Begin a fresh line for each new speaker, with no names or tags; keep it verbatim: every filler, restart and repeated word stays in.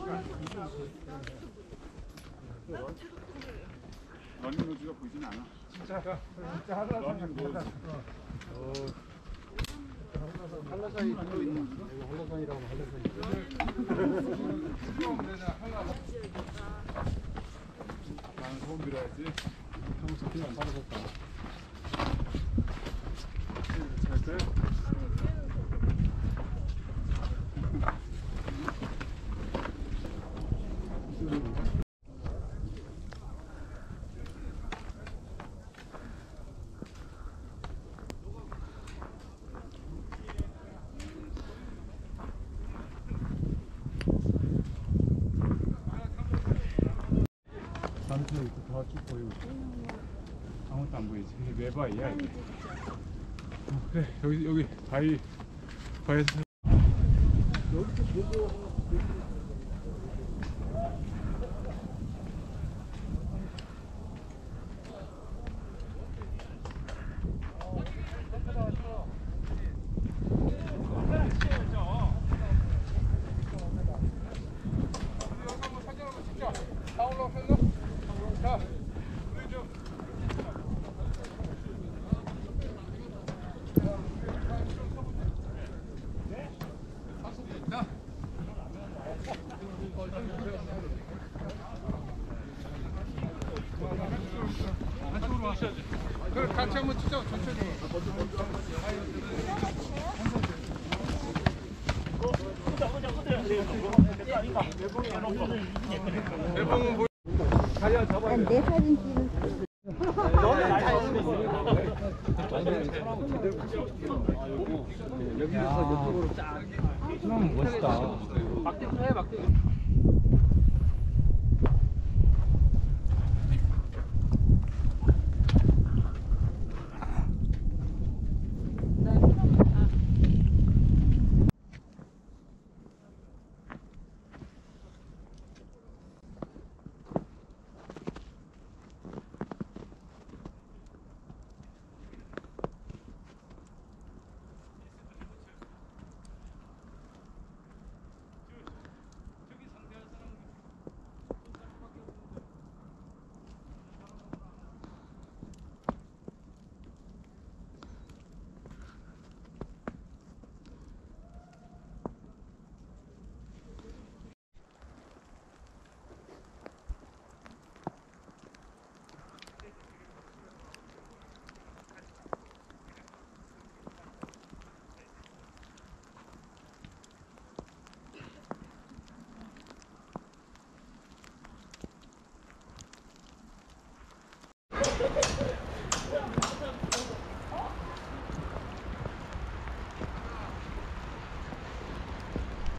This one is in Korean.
러닝로즈가 보이진 않아.
진짜 진짜 한라산 같다. 어. 한라산이 들어있는 한라산이라고 한라산이.
나는 소음 들어야지.
평소 그냥 안 받아볼까?
잘 돼?
산도 있고 다 쭉 보이고
아무것도 안 보이지. 이게 매바위야. 이게. 어, 그래 여기 여기 바위 바위에서.
여기서 보고
그래 같이 한번 찍자 천천히. 대봉은 뭐? 자리야 잡아야 돼.
내 사진 찍을
여기서 이쪽으로 쫙. 멋있다.
막대부터 해 막대.